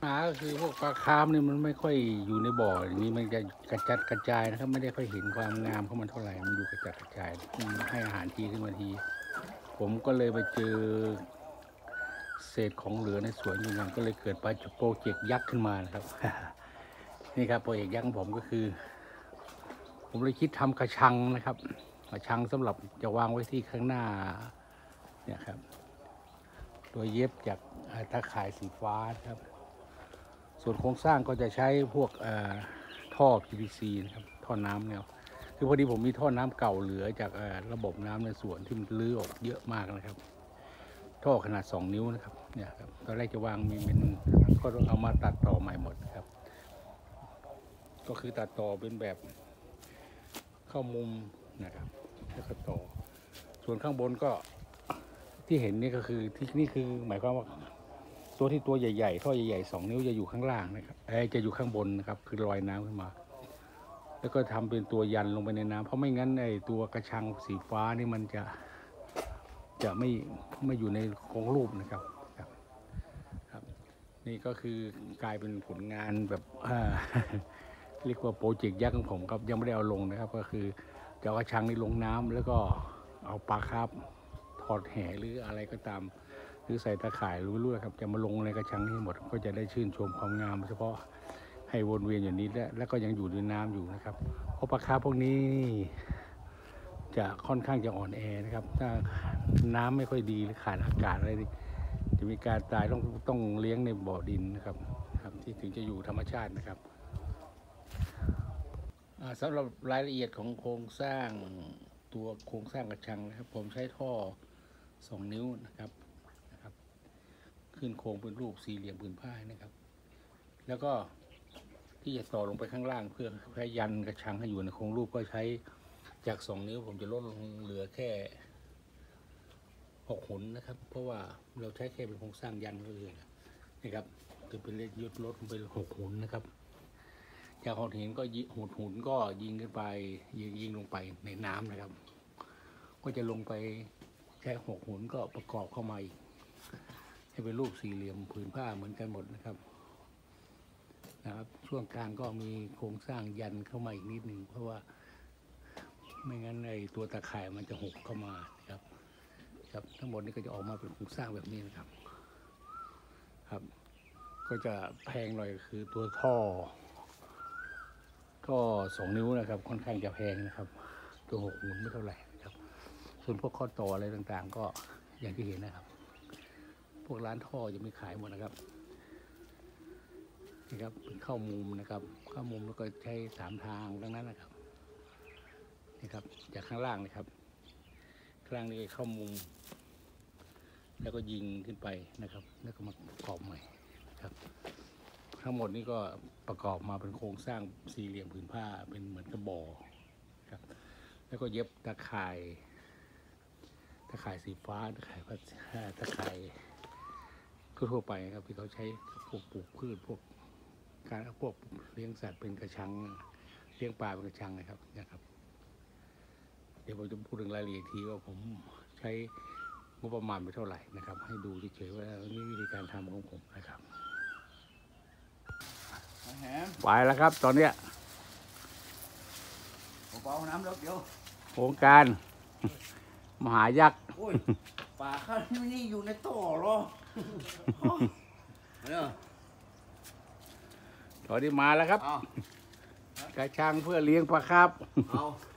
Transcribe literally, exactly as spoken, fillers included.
าก็คือพวกปลาคาร์ฟนี่มันไม่ค่อยอยู่ในบ่ออย่างนี้มันจะกระจัดกระจายนะครับไม่ได้ค่อยเห็นความงามของมันเท่าไหร่มันอยู่กระจัดกระจายให้อาหารทีขึ้นมาทีผมก็เลยไปเจอเศษของเหลือในสวนอยู่นั่นก็เลยเกิดโปรเจกต์ยักษ์ขึ้นมานะครับ นี่ครับโปรเจกต์ยักษ์ของผมก็คือผมเลยคิดทำกระชังนะครับกระชังสำหรับจะวางไว้ที่ข้างหน้าเนี่ยครับโดยเย็บจากตะข่ายสีฟ้าครับส่วนโครงสร้างก็จะใช้พวกท่อ พี วี ซี นะครับท่อน้ำเนี่ยคือพอดีผมมีท่อน้ำเก่าเหลือจากระบบน้ำในสวนที่มันลื้อออกเยอะมากนะครับท่อขนาดสองนิ้วนะครับเนี่ยครับตอนแรกจะวางมีเป็นก็ต้องเอามาตัดต่อใหม่หมดครับก็คือตัดต่อเป็นแบบเข้ามุมนะครับแล้วก็ต่อส่วนข้างบนก็ที่เห็นนี่ก็คือที่นี่คือหมายความว่าตัวที่ตัวใหญ่ๆท่อใหญ่ๆสองนิ้วจะอยู่ข้างล่างนะครับไอ้จะอยู่ข้างบนนะครับคือลอยน้ำขึ้นมาแล้วก็ทำเป็นตัวยันลงไปในน้ำเพราะไม่งั้นไอ้ตัวกระชังสีฟ้านี่มันจะจะไม่ไม่อยู่ในโครงรูปนะครับครับครับนี่ก็คือกลายเป็นผลงานแบบเรียกว่าโปรเจกต์ยักษ์ของผมครับยังไม่ได้เอาลงนะครับก็คือจะเอากระชังนี้ลงน้ำแล้วก็เอาปลาคาร์ฟถอดแหหรืออะไรก็ตามหรือใส่ตะข่ายรู้ๆครับจะมาลงในกระชังนี้หมดก็จะได้ชื่นชมความงามเฉพาะให้วนเวียนอย่างนี้และแล้วก็ยังอยู่ในน้ำอยู่นะครับเพราะปลาคาร์ฟพวกนี้จะค่อนข้างจะอ่อนแอนะครับถ้าน้ำไม่ค่อยดีหรือขาดอากาศอะไรจะมีการตายต้องต้องเลี้ยงในบ่อดินนะครับครับที่ถึงจะอยู่ธรรมชาตินะครับสำหรับรายละเอียดของโครงสร้างตัวโครงสร้างกระชังนะครับผมใช้ท่อสองนิ้วนะครับนะครับขึ้นโครงเป็นรูปสี่เหลี่ยมผืนผ้านะครับแล้วก็ที่จะต่อลงไปข้างล่างเพื่อให้ยันกระชังให้อยู่ในโครงรูปก็ใช้จากสองนิ้วผมจะลดลงเหลือแค่หกหุนนะครับเพราะว่าเราใช้แค่เป็นโครงสร้างยันเลยนะครับจะเป็นเลขยุดลดลงไปหกหุนนะครับจากหกหุนก็หดหุนก็ยิงขึ้นไปยิงยิงลงไปในน้ำนะครับก็จะลงไปแค่หกหุนก็ประกอบเข้ามาอีกให้เป็นรูปสี่เหลี่ยมผืนผ้าเหมือนกันหมดนะครับนะครับช่วงกลางก็มีโครงสร้างยันเข้ามาอีกนิดหนึ่งเพราะว่าไม่งั้นไอ้ตัวตะข่ายมันจะหกเข้ามาครับครับทั้งหมดนี้ก็จะออกมาเป็นโครงสร้างแบบนี้นะครับครับก็จะแพงหน่อยคือตัวท่อท่อสองนิ้วนะครับค่อนข้างจะแพงนะครับตัวหกหุนไม่เท่าไหร่ครับส่วนพวกข้อต่ออะไรต่างๆก็อย่างที่เห็นนะครับพวกร้านท่อจะมีขายหมดนะครับนี่ครับเป็นเข้ามุมนะครับเข้ามุมแล้วก็ใช้สามทางดังนั้นนะครับนี่ครับจากข้างล่างนะครับข้างล่างนี่เข้ามุมแล้วก็ยิงขึ้นไปนะครับแล้วก็มาประกอบใหม่ครับทั้งหมดนี้ก็ประกอบมาเป็นโครงสร้างสี่เหลี่ยมผืนผ้าเป็นเหมือนกระบอกครับแล้วก็เย็บตะข่ายตะข่ายสีฟ้าตะข่ายตะข่ายทั่วไปครับที่เขาใช้พวกปลูกพืชพวกการพวกเลี้ยงสัตว์เป็นกระชังเลี้ยงปลาเป็นกระชังนะครับนะครับเดี๋ยวผมจะพูดถึงรายละเอียดทีว่าผมใช้งบประมาณไปเท่าไหร่นะครับให้ดูเฉยๆว่านี่วิธีการทำของผมนะครับไปแล้วครับตอนเนี้ยเบาๆน้ำแล้วเดี๋ยวโครงการมหายักษ์ปลาข้าวนี่อยู่ในท่อหรอตอนนี้มาแล้วครับกระชังเพื่อเลี้ยงปลาครับเอา